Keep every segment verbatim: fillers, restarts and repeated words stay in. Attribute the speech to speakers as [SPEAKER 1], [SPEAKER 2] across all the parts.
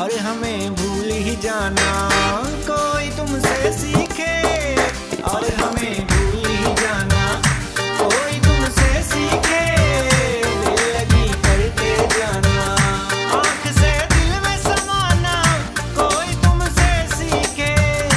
[SPEAKER 1] और हमें भूल ही जाना। कोई तुमसे सीखे और हमें भूल ही जाना। कोई तुमसे सीखे, दिल लगी करते जाना। आँख से दिल में समाना, कोई तुमसे सीखे।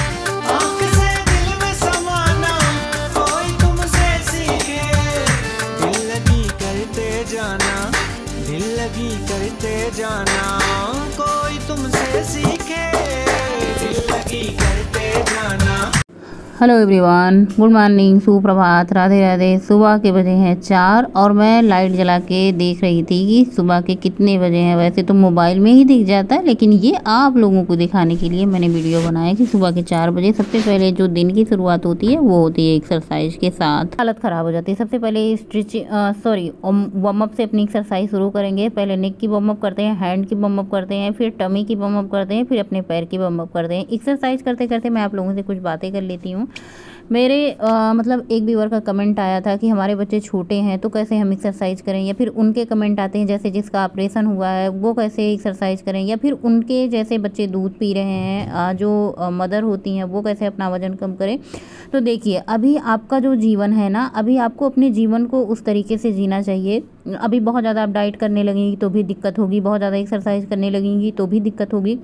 [SPEAKER 1] आँख से दिल में समाना, कोई तुमसे सीखे। दिल लगी करते जाना, दिल लगी करते जाना। कोई तुमसे सीखे, दिल लगी करते जाना।
[SPEAKER 2] हेलो एवरीवन, गुड मॉर्निंग, सुप्रभात, राधे राधे। सुबह के बजे हैं चार और मैं लाइट जला के देख रही थी कि सुबह के कितने बजे हैं। वैसे तो मोबाइल में ही दिख जाता है, लेकिन ये आप लोगों को दिखाने के लिए मैंने वीडियो बनाया कि सुबह के चार बजे सबसे पहले जो दिन की शुरुआत होती है वो होती है एक्सरसाइज के साथ। हालत ख़राब हो जाती है। सबसे पहले स्ट्रिच सॉरी वार्म अप से अपनी एक्सरसाइज शुरू करेंगे। पहले नेक की वार्म अप करते हैं, हैंड की वार्म अप करते हैं, फिर टमी की वार्म अप करते हैं, फिर अपने पैर की वार्म अप करते हैं। एक्सरसाइज करते करते मैं आप लोगों से कुछ बातें कर लेती हूँ। मेरे आ, मतलब एक व्यूअर का कमेंट आया था कि हमारे बच्चे छोटे हैं तो कैसे हम एक्सरसाइज करें, या फिर उनके कमेंट आते हैं जैसे जिसका ऑपरेशन हुआ है वो कैसे एक्सरसाइज करें, या फिर उनके जैसे बच्चे दूध पी रहे हैं आ, जो आ, मदर होती हैं वो कैसे अपना वज़न कम करें। तो देखिए, अभी आपका जो जीवन है ना, अभी आपको अपने जीवन को उस तरीके से जीना चाहिए। अभी बहुत ज़्यादा आप डाइट करने लगेंगी तो भी दिक्कत होगी, बहुत ज़्यादा एक्सरसाइज करने लगेंगी तो भी दिक्कत होगी।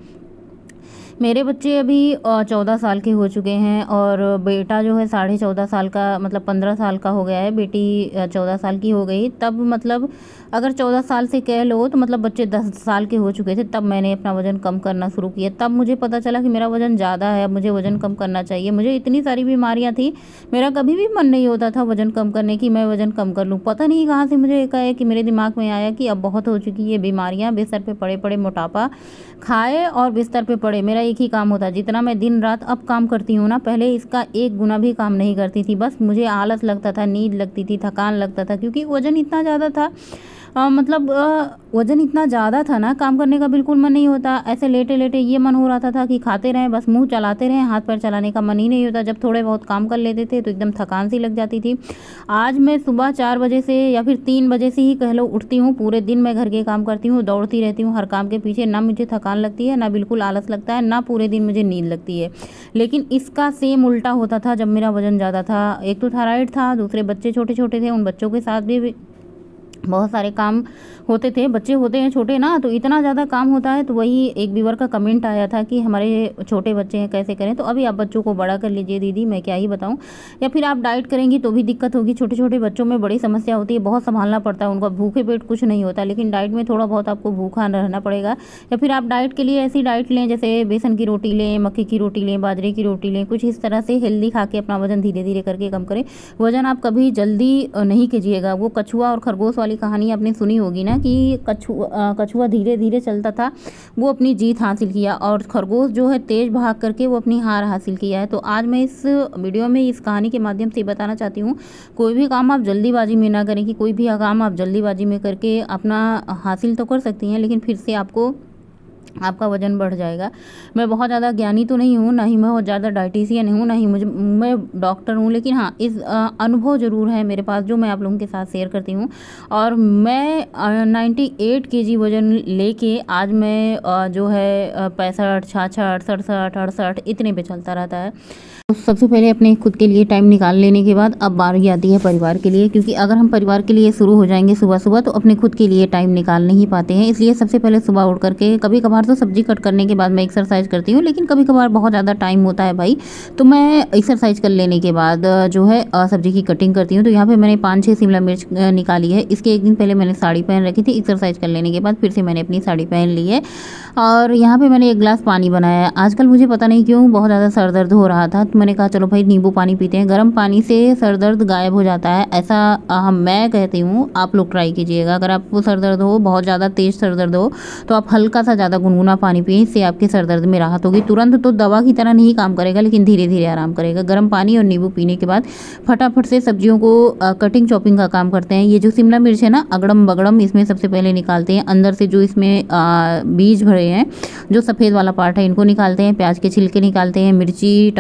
[SPEAKER 2] मेरे बच्चे अभी चौदह साल के हो चुके हैं और बेटा जो है साढ़े चौदह साल का, मतलब पंद्रह साल का हो गया है। बेटी चौदह साल की हो गई। तब मतलब अगर चौदह साल से कह लो तो मतलब बच्चे दस साल के हो चुके थे तब मैंने अपना वज़न कम करना शुरू किया। तब मुझे पता चला कि मेरा वज़न ज़्यादा है, मुझे वज़न कम करना चाहिए। मुझे इतनी सारी बीमारियाँ थी, मेरा कभी भी मन नहीं होता था वज़न कम करने की, मैं वज़न कम कर लूँ। पता नहीं कहाँ से मुझे एक आया कि मेरे दिमाग में आया कि अब बहुत हो चुकी ये बीमारियाँ। बिस्तर पे पड़े पड़े मोटापा खाए और बिस्तर पे पड़े। मेरा एक ही काम होता, जितना मैं दिन रात अब काम करती हूँ ना, पहले इसका एक गुना भी काम नहीं करती थी। बस मुझे आलस लगता था, नींद लगती थी, थकान लगता था, क्योंकि वज़न इतना ज़्यादा था। आ, मतलब वज़न इतना ज़्यादा था ना, काम करने का बिल्कुल मन नहीं होता। ऐसे लेटे लेटे ये मन हो रहा था, था कि खाते रहें, बस मुंह चलाते रहें, हाथ पैर चलाने का मन ही नहीं होता। जब थोड़े बहुत काम कर लेते थे तो एकदम थकान सी लग जाती थी। आज मैं सुबह चार बजे से या फिर तीन बजे से ही कह लो उठती हूँ। पूरे दिन मैं घर के काम करती हूँ, दौड़ती रहती हूँ हर काम के पीछे। ना मुझे थकान लगती है, ना बिल्कुल आलस लगता है, ना पूरे दिन मुझे नींद लगती है। लेकिन इसका सेम उल्टा होता था जब मेरा वज़न ज़्यादा था। एक तो थायराइड था, दूसरे बच्चे छोटे छोटे थे, उन बच्चों के साथ भी बहुत सारे काम होते थे। बच्चे होते हैं छोटे ना, तो इतना ज़्यादा काम होता है। तो वही एक व्यूअर का कमेंट आया था कि हमारे छोटे बच्चे हैं कैसे करें। तो अभी आप बच्चों को बड़ा कर लीजिए दीदी, मैं क्या ही बताऊं। या फिर आप डाइट करेंगी तो भी दिक्कत होगी। छोटे छोटे बच्चों में बड़ी समस्या होती है, बहुत संभालना पड़ता है उनको। भूखे पेट कुछ नहीं होता, लेकिन डाइट में थोड़ा बहुत आपको भूखा रहना पड़ेगा। या फिर आप डाइट के लिए ऐसी डाइट लें जैसे बेसन की रोटी लें, मक्के की रोटी लें, बाजरे की रोटी लें, कुछ इस तरह से हेल्दी खा के अपना वज़न धीरे धीरे करके कम करें। वज़न आप कभी जल्दी नहीं कीजिएगा। वो कछुआ और खरगोश वाली कहानी आपने सुनी होगी ना, कि कछुआ कछुआ धीरे धीरे चलता था, वो अपनी जीत हासिल किया, और खरगोश जो है तेज भाग करके वो अपनी हार हासिल किया है। तो आज मैं इस वीडियो में इस कहानी के माध्यम से बताना चाहती हूँ, कोई भी काम आप जल्दीबाजी में ना करें। कि कोई भी काम आप जल्दीबाजी में करके अपना हासिल तो कर सकती हैं, लेकिन फिर से आपको आपका वज़न बढ़ जाएगा। मैं बहुत ज़्यादा ज्ञानी तो नहीं हूँ, ना ही मैं बहुत ज़्यादा डाइटिशियन हूँ, ना ही मुझे मैं डॉक्टर हूँ, लेकिन हाँ इस आ, अनुभव ज़रूर है मेरे पास जो मैं आप लोगों के साथ शेयर करती हूँ। और मैं नाइन्टी एट के जी वज़न लेके आज मैं आ, जो है पैंसठ छाछठ सड़सठ अड़सठ इतने पे चलता रहता है। तो सबसे पहले अपने खुद के लिए टाइम निकाल लेने के बाद अब बारी आती है परिवार के लिए, क्योंकि अगर हम परिवार के लिए शुरू हो जाएंगे सुबह सुबह तो अपने खुद के लिए टाइम निकाल नहीं पाते हैं। इसलिए सबसे पहले सुबह उठ करके, कभी कभार तो सब्जी कट करने के बाद मैं एक्सरसाइज करती हूँ, लेकिन कभी कभार बहुत ज़्यादा टाइम होता है भाई, तो मैं एक्सरसाइज कर लेने के बाद जो है सब्जी की कटिंग करती हूँ। तो यहाँ पर मैंने पाँच छः शिमला मिर्च निकाली है। इसके एक दिन पहले मैंने साड़ी पहन रखी थी, एक्सरसाइज कर लेने के बाद फिर से मैंने अपनी साड़ी पहन ली है। और यहाँ पर मैंने एक गिलास पानी बनाया है। आजकल मुझे पता नहीं क्यों बहुत ज़्यादा सर दर्द हो रहा था, तो मैंने कहा चलो भाई नींबू पानी पीते हैं। गर्म पानी से सर दर्द गायब हो जाता है, ऐसा आ, मैं कहती हूँ। आप लोग ट्राई कीजिएगा। अगर आपको सर दर्द हो, बहुत ज़्यादा तेज़ सर दर्द हो, तो आप हल्का सा ज़्यादा गुनगुना पानी पिए, इससे आपके सर दर्द में राहत होगी। तुरंत तो दवा की तरह नहीं काम करेगा, लेकिन धीरे धीरे आराम करेगा। गर्म पानी और नींबू पीने के बाद फटाफट से सब्जियों को आ, कटिंग चॉपिंग का काम करते हैं। ये जो शिमला मिर्च है ना, अगड़म बगड़म, इसमें सबसे पहले निकालते हैं अंदर से जो इसमें आ, बीज भरे हैं, जो सफ़ेद वाला पार्ट है, इनको निकालते हैं। प्याज के छिलके निकालते हैं, मिर्ची, टमाटर,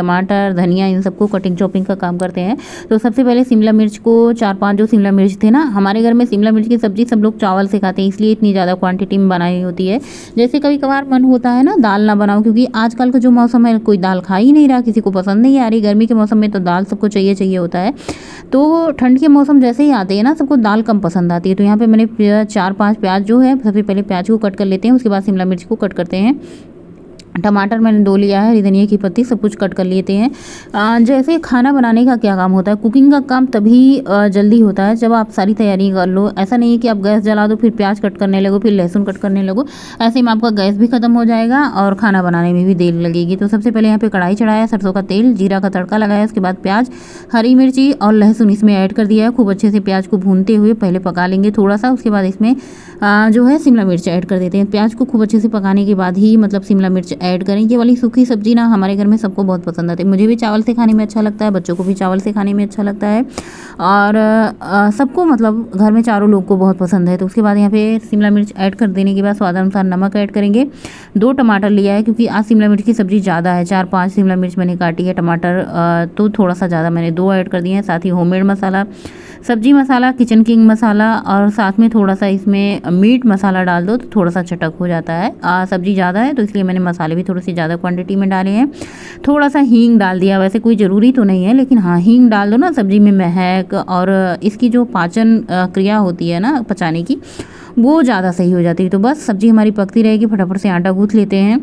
[SPEAKER 2] टमाटर, धनिया, इन सबको कटिंग चॉपिंग का काम करते हैं। तो सबसे पहले शिमला मिर्च को, चार पांच जो शिमला मिर्च थे ना, हमारे घर में शिमला मिर्च की सब्जी सब लोग चावल से खाते हैं, इसलिए इतनी ज़्यादा क्वांटिटी में बनाई होती है। जैसे कभी कभार मन होता है ना दाल ना बनाओ, क्योंकि आजकल का जो मौसम है कोई दाल खा ही नहीं रहा, किसी को पसंद नहीं आ रही। गर्मी के मौसम में तो दाल सबको चाहिए चाहिए होता है, तो ठंड के मौसम जैसे ही आते हैं ना सबको दाल कम पसंद आती है। तो यहाँ पे मैंने चार पांच प्याज जो है, सबसे पहले प्याज को कट कर लेते हैं, उसके बाद शिमला मिर्च को कट करते हैं। टमाटर मैंने दो लिया है, हरी धनिया की पत्ती, सब कुछ कट कर लेते हैं। आ, जैसे खाना बनाने का क्या काम होता है, कुकिंग का काम तभी आ, जल्दी होता है जब आप सारी तैयारी कर लो। ऐसा नहीं है कि आप गैस जला दो फिर प्याज कट करने लगो, फिर लहसुन कट करने लगो, ऐसे में आपका गैस भी खत्म हो जाएगा और खाना बनाने में भी देर लगेगी। तो सबसे पहले यहाँ पे कढ़ाई चढ़ाया, सरसों का तेल, जीरा का तड़का लगाया, उसके बाद प्याज, हरी मिर्ची और लहसुन इसमें ऐड कर दिया है। खूब अच्छे से प्याज को भूनते हुए पहले पका लेंगे थोड़ा सा, उसके बाद इसमें आ, जो है शिमला मिर्च ऐड कर देते हैं। प्याज को खूब अच्छे से पकाने के बाद ही मतलब शिमला मिर्च ऐड करें। ये वाली सूखी सब्जी ना हमारे घर में सबको बहुत पसंद आती है, मुझे भी चावल से खाने में अच्छा लगता है, बच्चों को भी चावल से खाने में अच्छा लगता है, और आ, सबको मतलब घर में चारों लोग को बहुत पसंद है। तो उसके बाद यहाँ पे शिमला मिर्च ऐड कर देने के बाद स्वाद अनुसार नमक ऐड करेंगे। दो टमाटर लिया है क्योंकि आज शिमला मिर्च की सब्जी ज़्यादा है, चार पाँच शिमला मिर्च मैंने काटी है, टमाटर आ, तो थोड़ा सा ज़्यादा मैंने दो ऐड कर दिए हैं। साथ ही होममेड मसाला, सब्जी मसाला, किचन किंग मसाला, और साथ में थोड़ा सा इसमें मीट मसाला डाल दो तो थोड़ा सा चटक हो जाता है। आ, सब्जी ज़्यादा है तो इसलिए मैंने मसाले भी थोड़ी सी ज़्यादा क्वांटिटी में डाले हैं। थोड़ा सा हींग डाल दिया, वैसे कोई ज़रूरी तो नहीं है लेकिन हाँ हींग डाल दो ना, सब्जी में महक और इसकी जो पाचन क्रिया होती है ना पचाने की, वो ज़्यादा सही हो जाती है। तो बस सब्जी हमारी पकती रहेगी, फटाफट से आटा गूँथ लेते हैं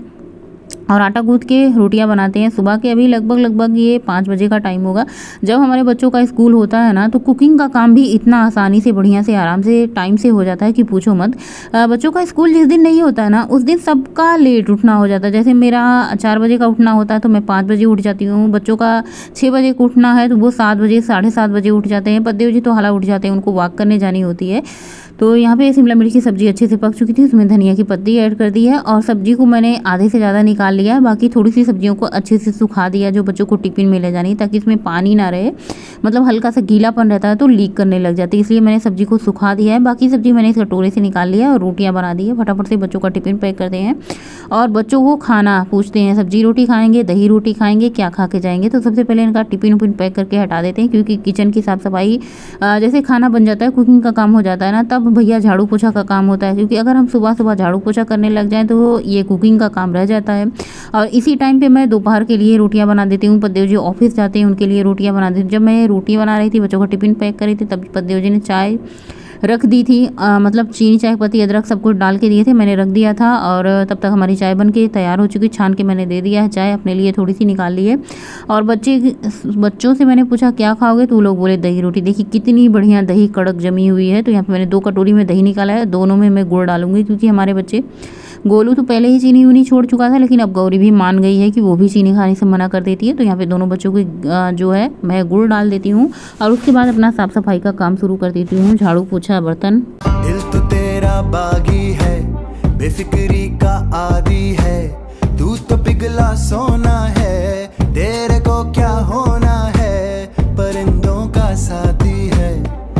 [SPEAKER 2] और आटा गूँथ के रोटियां बनाते हैं। सुबह के अभी लगभग लगभग ये पाँच बजे का टाइम होगा। जब हमारे बच्चों का स्कूल होता है ना तो कुकिंग का काम भी इतना आसानी से, बढ़िया से, आराम से, टाइम से हो जाता है कि पूछो मत। बच्चों का स्कूल जिस दिन नहीं होता है ना उस दिन सबका लेट उठना हो जाता है। जैसे मेरा चार बजे का उठना होता है तो मैं पाँच बजे उठ जाती हूँ, बच्चों का छः बजे का उठना है तो वो सात बजे साढ़े सात बजे उठ जाते हैं। पतिदेव जी तो हाला उठ जाते हैं, उनको वॉक करने जानी होती है। तो यहाँ पे शिमला मिर्च की सब्ज़ी अच्छे से पक चुकी थी, उसमें धनिया की पत्ती ऐड कर दी है और सब्जी को मैंने आधे से ज़्यादा निकाल लिया है। बाकी थोड़ी सी सब्जियों को अच्छे से सुखा दिया जो बच्चों को टिफिन में ले जानी, ताकि इसमें पानी ना रहे, मतलब हल्का सा गीलापन रहता है तो लीक करने लग जाती है, इसलिए मैंने सब्जी को सुखा दिया है। बाकी सब्जी मैंने इस कटोरे से निकाल लिया और रोटियाँ बना दी है। फटाफट से बच्चों का टिफिन पैक करते हैं और बच्चों को खाना पूछते हैं, सब्जी रोटी खाएंगे, दही रोटी खाएंगे, क्या खा के जाएंगे। तो सबसे पहले इनका टिफिन उफिन पैक करके हटा देते हैं, क्योंकि किचन की साफ़ सफाई जैसे खाना बन जाता है, कुकिंग का काम हो जाता है ना, तब भैया झाड़ू पोछा का काम होता है। क्योंकि अगर हम सुबह सुबह झाड़ू पोछा करने लग जाएं तो ये कुकिंग का काम रह जाता है। और इसी टाइम पे मैं दोपहर के लिए रोटियां बना देती हूँ। पतिदेव जी ऑफिस जाते हैं, उनके लिए रोटियां बना देती हूँ। जब मैं रोटी बना रही थी, बच्चों का टिफिन पैक कर रही थी, तब पतिदेव जी ने चाय रख दी थी, आ, मतलब चीनी, चाय पत्ती, अदरक सब कुछ डाल के दिए थे, मैंने रख दिया था। और तब तक हमारी चाय बन के तैयार हो चुकी, छान के मैंने दे दिया है चाय, अपने लिए थोड़ी सी निकाल ली है। और बच्चे बच्चों से मैंने पूछा क्या खाओगे, तो वो लोग बोले दही रोटी। देखिए कितनी बढ़िया दही कड़क जमी हुई है। तो यहाँ पे मैंने दो कटोरी में दही निकाला है, दोनों में मैं गुड़ डालूंगी, क्योंकि हमारे बच्चे, गोलू तो पहले ही चीनी उनी छोड़ चुका था, लेकिन अब गौरी भी मान गई है कि वो भी चीनी खाने से मना कर देती है। तो यहाँ पे दोनों बच्चों की जो है मैं गुड़ डाल देती हूँ और उसके बाद अपना साफ सफाई का काम शुरू कर देती हूँ, झाड़ू पोछा, बर्तन।
[SPEAKER 1] दिल तो तेरा बागी है, बेफिक्री का आदी है, तू तो पिघला सोना है, तेरे को क्या होना है, परिंदों का साथी है,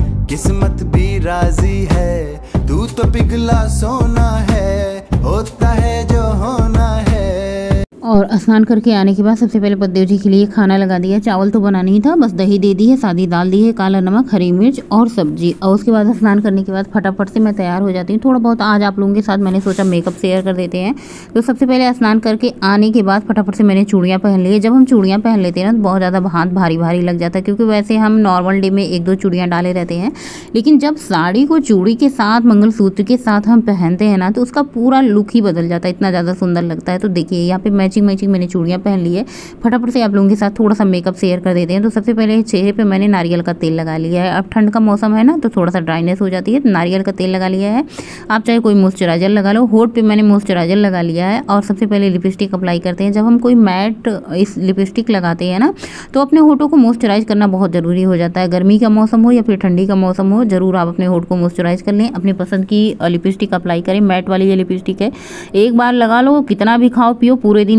[SPEAKER 1] किस्मत भी राजी है, तू तो पिघला सोना है, होता है जो होना है।
[SPEAKER 2] और स्नान करके आने के बाद सबसे पहले पतिदेव जी के लिए खाना लगा दिया। चावल तो बना नहीं था, बस दही दे दी है, सादी दाल दी है, काला नमक, हरी मिर्च और सब्जी। और उसके बाद स्नान करने के बाद फटाफट से मैं तैयार हो जाती हूँ। थोड़ा बहुत आज आप लोगों के साथ मैंने सोचा मेकअप शेयर कर देते हैं। तो सबसे पहले स्नान करके आने के बाद फटाफट से मैंने चूड़ियाँ पहन ली है। जब हम चूड़ियाँ पहन लेते हैं ना तो बहुत ज़्यादा हाथ भारी भारी लग जाता है, क्योंकि वैसे हम नॉर्मल डे में एक दो चूड़ियाँ डाले रहते हैं, लेकिन जब साड़ी को चूड़ी के साथ, मंगलसूत्र के साथ हम पहनते हैं ना तो उसका पूरा लुक ही बदल जाता है, इतना ज़्यादा सुंदर लगता है। तो देखिए यहाँ पे मैचिंग मैचिंग मैंने चूड़ियाँ पहन ली है। फटाफट से आप लोगों के साथ थोड़ा सा मेकअप शेयर कर देते हैं। तो सबसे पहले चेहरे पे मैंने नारियल का तेल लगा लिया है। अब ठंड का मौसम है ना तो थोड़ा सा ड्राइनेस हो जाती है, तो नारियल का तेल लगा लिया है। आप चाहे कोई मॉइस्चराइजर लगा लो, होठ पे मैंने मॉइस्चराइजर लगा लिया है। और सबसे पहले लिपस्टिक अप्लाई करते हैं। जब हम कोई मैट इस लिपस्टिक लगाते हैं ना तो अपने होठों को मॉइस्चराइज करना बहुत ज़रूरी हो जाता है। गर्मी का मौसम हो या फिर ठंडी का मौसम हो, जरूर आप अपने होठ को मॉइस्चराइज कर लें। अपनी पसंद की लिपस्टिक अप्लाई करें, मैट वाली ये लिपस्टिक है, एक बार लगा लो, कितना भी खाओ पियो, पूरे दिन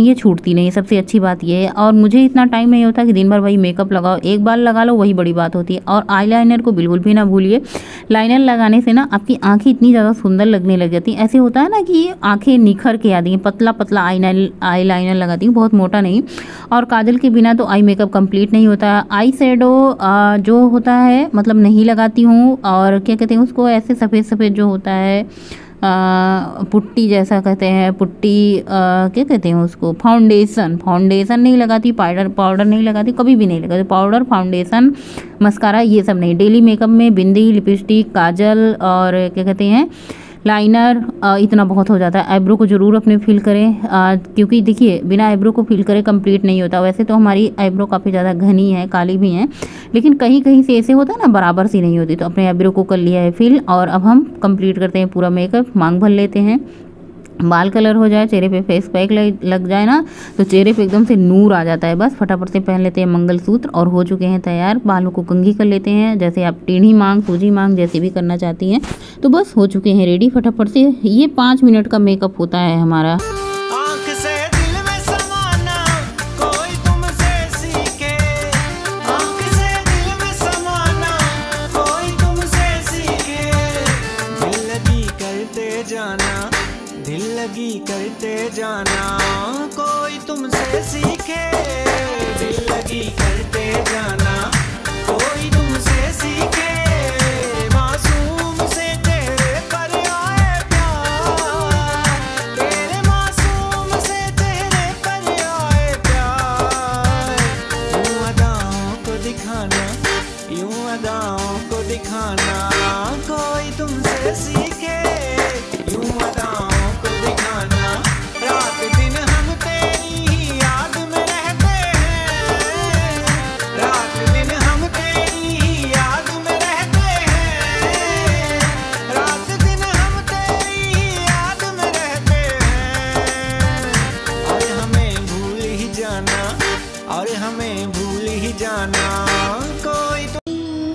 [SPEAKER 2] ये छूटती नहीं है, सबसे अच्छी बात ये है। और मुझे इतना टाइम नहीं होता कि दिन भर वही मेकअप लगाओ, एक बार लगा लो वही बड़ी बात होती है। और आई लाइनर को बिल्कुल भी ना भूलिए, लाइनर लगाने से ना आपकी आंखें इतनी ज़्यादा सुंदर लगने लग जाती हैं। ऐसे होता है ना कि आंखें निखर के आती हैं, पतला पतला आई आई लाइनर लगाती हूँ, बहुत मोटा नहीं। और काजल के बिना तो आई मेकअप कंप्लीट नहीं होता। आई शेडो जो होता है मतलब नहीं लगाती हूँ, और क्या कहते हैं उसको, ऐसे सफ़ेद सफ़ेद जो होता है आ, पुट्टी जैसा कहते हैं, पुट्टी आ, क्या कहते हैं उसको, फाउंडेशन फाउंडेशन नहीं लगाती, पाउडर पाउडर नहीं लगाती, कभी भी नहीं लगाती पाउडर, फाउंडेशन, मस्कारा, ये सब नहीं। डेली मेकअप में बिंदी, लिपस्टिक, काजल और क्या कहते हैं लाइनर, इतना बहुत हो जाता है। आईब्रो को ज़रूर अपने फिल करें, आ, क्योंकि देखिए बिना आईब्रो को फिल करे कंप्लीट नहीं होता। वैसे तो हमारी आईब्रो काफ़ी ज़्यादा घनी है, काली भी हैं, लेकिन कहीं कहीं से ऐसे होता है ना बराबर सी नहीं होती। तो अपने आईब्रो को कर लिया है फिल, और अब हम कंप्लीट करते हैं पूरा मेकअप। मांग भर लेते हैं, बाल कलर हो जाए, चेहरे पे फेस पैक लग जाए ना तो चेहरे पे एकदम से नूर आ जाता है। बस फटाफट से पहन लेते हैं मंगलसूत्र और हो चुके हैं तैयार। बालों को कंघी कर लेते हैं, जैसे आप टेढ़ी मांग, सूजी मांग जैसे भी करना चाहती हैं। तो बस हो चुके हैं रेडी फटाफट से। ये पाँच मिनट का मेकअप होता है हमारा।
[SPEAKER 1] दिल लगी करते जाना, कोई तुमसे सीखे, दिल लगी करते जाना, कोई तुमसे सीखे, मासूम से तेरे पर आए प्यार, तेरे मासूम से तेरे पर आए प्यार। यूं अदाओं को दिखाना, यूं अदाओं को दिखाना, कोई तुमसे सीखे, यूं अदाओं और हमें भूल ही जाना, कोई तो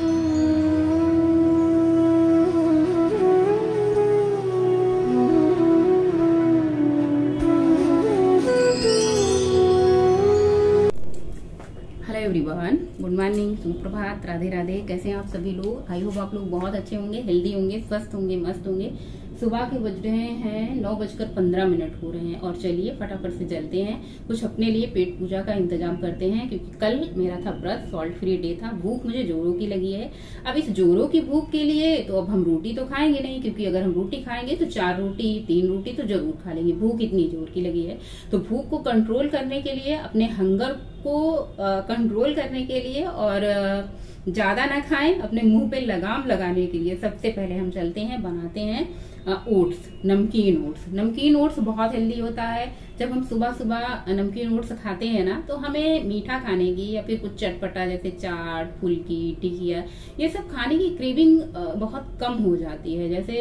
[SPEAKER 2] हेलो एवरीवन, गुड मॉर्निंग, सुप्रभात, राधे राधे। कैसे हैं आप सभी लोग? आई होप आप लोग बहुत अच्छे होंगे, हेल्दी होंगे, स्वस्थ होंगे, मस्त होंगे। सुबह के बज रहे हैं नौ बजकर पंद्रह मिनट हो रहे हैं, और चलिए फटाफट से चलते हैं, कुछ अपने लिए पेट पूजा का इंतजाम करते हैं, क्योंकि कल मेरा था व्रत, सॉल्ट फ्री डे था। भूख मुझे जोरों की लगी है। अब इस जोरों की भूख के लिए तो अब हम रोटी तो खाएंगे नहीं, क्योंकि अगर हम रोटी खाएंगे तो चार रोटी तीन रोटी तो जरूर खा लेंगे, भूख इतनी जोर की लगी है। तो भूख को कंट्रोल करने के लिए, अपने हंगर को कंट्रोल करने के लिए, और ज्यादा ना खाएं, अपने मुंह पे लगाम लगाने के लिए सबसे पहले हम चलते हैं, बनाते हैं ओट्स, नमकीन ओट्स। नमकीन ओट्स बहुत हेल्दी होता है। जब हम सुबह सुबह नमकीन ओट्स खाते हैं ना, तो हमें मीठा खाने की या फिर कुछ चटपटा जैसे चाट, फुल्की, टिकिया, ये सब खाने की क्रेविंग बहुत कम हो जाती है। जैसे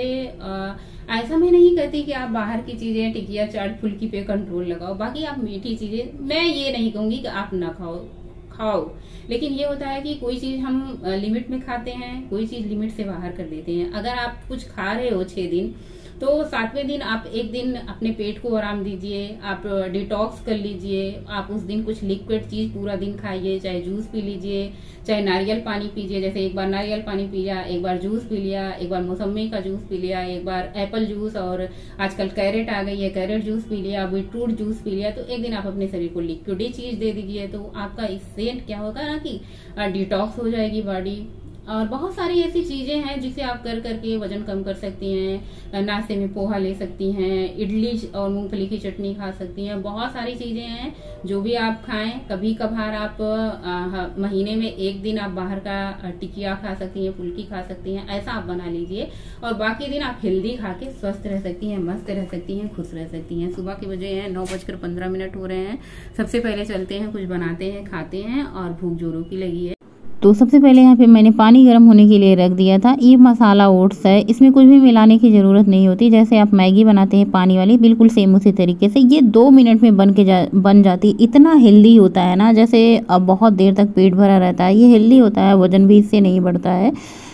[SPEAKER 2] ऐसा मैं नहीं कहती कि आप बाहर की चीजें, टिकिया, चाट, फुल्की पे कंट्रोल लगाओ, बाकी आप मीठी चीजें, मैं ये नहीं कहूंगी कि आप ना खाओ, खाओ, लेकिन ये होता है कि कोई चीज हम लिमिट में खाते हैं, कोई चीज लिमिट से बाहर कर देते हैं। अगर आप कुछ खा रहे हो छह दिन, तो सातवें दिन आप एक दिन अपने पेट को आराम दीजिए, आप डिटॉक्स कर लीजिए, आप उस दिन कुछ लिक्विड चीज पूरा दिन खाइए, चाहे जूस पी लीजिए, चाहे नारियल पानी पीजिए। जैसे एक बार नारियल पानी पिया, एक बार जूस पी लिया, एक बार मौसमी का जूस पी लिया, एक बार एप्पल जूस, और आजकल कैरेट आ गई है, कैरेट जूस पी लिया, बीटरूट जूस पी लिया। तो एक दिन आप अपने शरीर को लिक्विड ही चीज दे दीजिए, तो आपका इससे क्या होगा ना कि डिटॉक्स हो जाएगी बॉडी। और बहुत सारी ऐसी चीजें हैं जिसे आप कर करके वजन कम कर सकती हैं। नाश्ते में पोहा ले सकती हैं, इडली और मूंगफली की चटनी खा सकती हैं, बहुत सारी चीजें हैं जो भी आप खाएं। कभी कभार आप आ, महीने में एक दिन आप बाहर का टिकिया खा सकती हैं, फुल्की खा सकती हैं, ऐसा आप बना लीजिए, और बाकी दिन आप हेल्दी खा के स्वस्थ रह सकती हैं, मस्त रह सकती हैं, खुश रह सकती हैं। सुबह के बजे हैं नौ बजकर पंद्रह मिनट हो रहे हैं। सबसे पहले चलते हैं, कुछ बनाते हैं, खाते हैं, और भूख जोरों की लगी है। तो सबसे पहले यहाँ पे मैंने पानी गर्म होने के लिए रख दिया था। ये मसाला ओट्स है, इसमें कुछ भी मिलाने की ज़रूरत नहीं होती। जैसे आप मैगी बनाते हैं पानी वाली, बिल्कुल सेम उसी तरीके से ये दो मिनट में बन के जा बन जाती। इतना हेल्दी होता है ना, जैसे अब बहुत देर तक पेट भरा रहता है, ये हेल्दी होता है, वजन भी इससे नहीं बढ़ता है।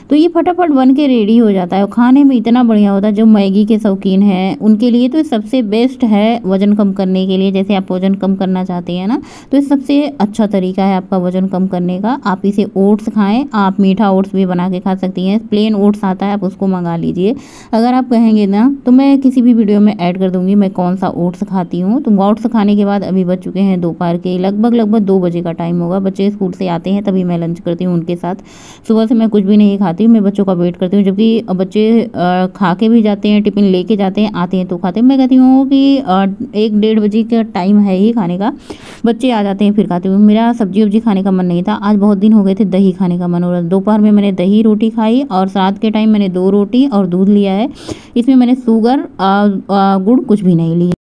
[SPEAKER 2] तो ये फटाफट बन के रेडी हो जाता है और खाने में इतना बढ़िया होता है। जो मैगी के शौकीन हैं उनके लिए तो ये सबसे बेस्ट है वज़न कम करने के लिए। जैसे आप वज़न कम करना चाहते हैं ना, तो ये सबसे अच्छा तरीका है आपका वज़न कम करने का। आप इसे ओट्स खाएँ, आप मीठा ओट्स भी बना के खा सकती हैं। प्लेन ओट्स आता है, आप उसको मंगा लीजिए। अगर आप कहेंगे ना तो मैं किसी भी वीडियो में ऐड कर दूँगी मैं कौन सा ओट्स खाती हूँ। तो ओट्स खाने के बाद अभी बज चुके हैं दोपहर के लगभग लगभग दो बजे का टाइम होगा। बच्चे स्कूल से आते हैं तभी मैं लंच करती हूँ उनके साथ। सुबह से मैं कुछ भी नहीं खाती हूँ, मैं बच्चों का वेट करती हूँ। जबकि बच्चे खा के भी जाते हैं, टिफ़िन लेके जाते हैं, आते हैं तो खाते हैं। मैं कहती हूँ कि एक डेढ़ बजे का टाइम है ही खाने का, बच्चे आ जाते हैं फिर खाती हूँ। मेरा सब्जी वब्जी खाने का मन नहीं था, आज बहुत दिन हो गए थे दही खाने का मन हो रहा। दोपहर में मैंने दही रोटी खाई और रात के टाइम मैंने दो रोटी और दूध लिया है। इसमें मैंने शुगर गुड़ कुछ भी नहीं लिया।